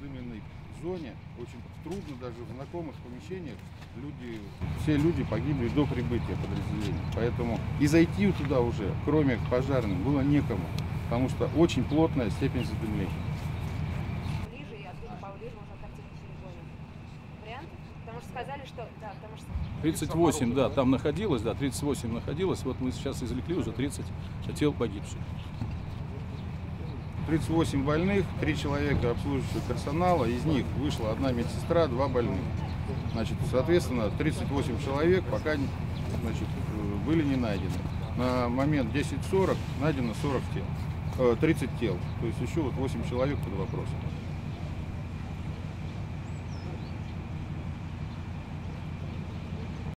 задымленной зоне, очень трудно даже в знакомых помещениях, все люди погибли до прибытия подразделения. Поэтому и зайти туда уже, кроме пожарных, было некому, потому что очень плотная степень задымления. Ближе и оттуда поближе можно так телефоне. Вариант? Потому что сказали, что... Да, потому что... 38, да, там находилось, да, 38 находилось. Вот мы сейчас извлекли уже 30 тел погибших. 38 больных, 3 человека обслуживающего персонала, из них вышла 1 медсестра, 2 больных. Значит, соответственно, 38 человек пока, значит, были не найдены. На момент 10:40 найдено 30 тел, то есть еще вот 8 человек под вопросом.